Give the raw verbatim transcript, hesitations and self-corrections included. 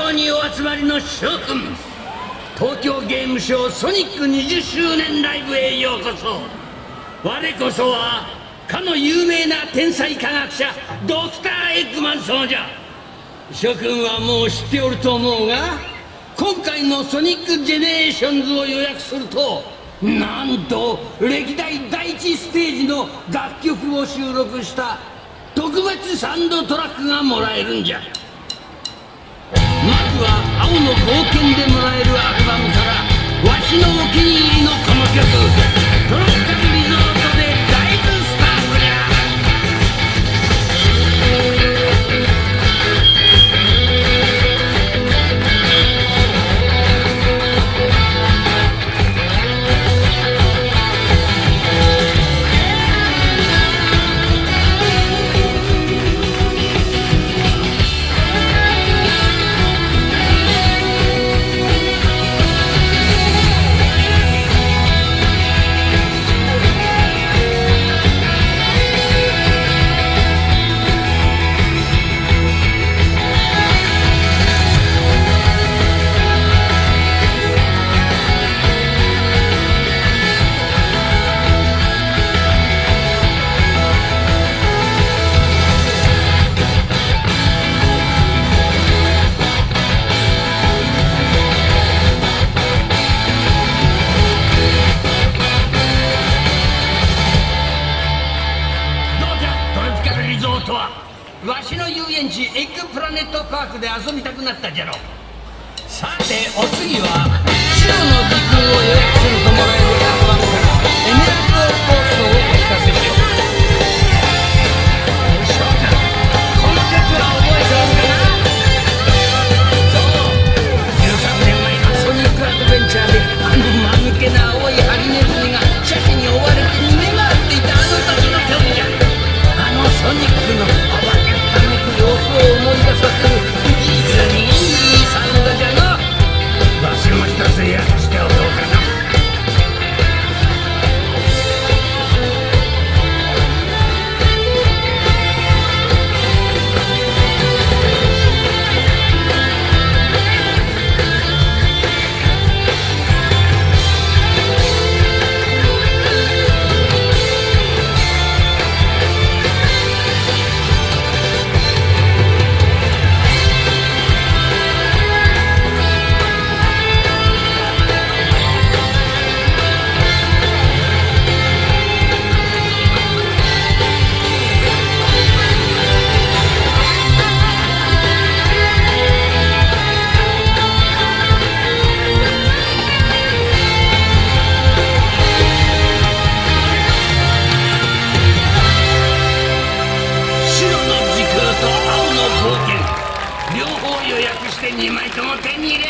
場にお集まりの諸君、東京ゲームショウソニックにじゅっしゅうねんライブへようこそ。我こそはかの有名な天才科学者ドクター・エッグマン様じゃ。諸君はもう知っておると思うが、今回のソニックジェネレーションズを予約すると、なんと歴代第一ステージの楽曲を収録した特別サウンドトラックがもらえるんじゃ。まずは青の冒険でもらえるアルバムから、わしのお気に入りのこの曲、トロピカルリゾートでライブスタートじゃ。わしの遊園地エッグプラネットパークで遊びたくなったじゃろ。さてお次は白の時空を予約するともらえるアルバムからエメラルドコーストをお聞かせしよう。翔太、この曲は覚えておるかな？そう、じゅうさんねんまえのソニックアドベンチャーであの間抜けな青いハリネズミがシャチに追われて逃げ回っていたあの時の曲じゃ。あのソニックの暴けためく様子を思い出させる実にいいサウンドじゃな。わしも一つ予約しておこうかな。両方予約してにまいとも手に入れ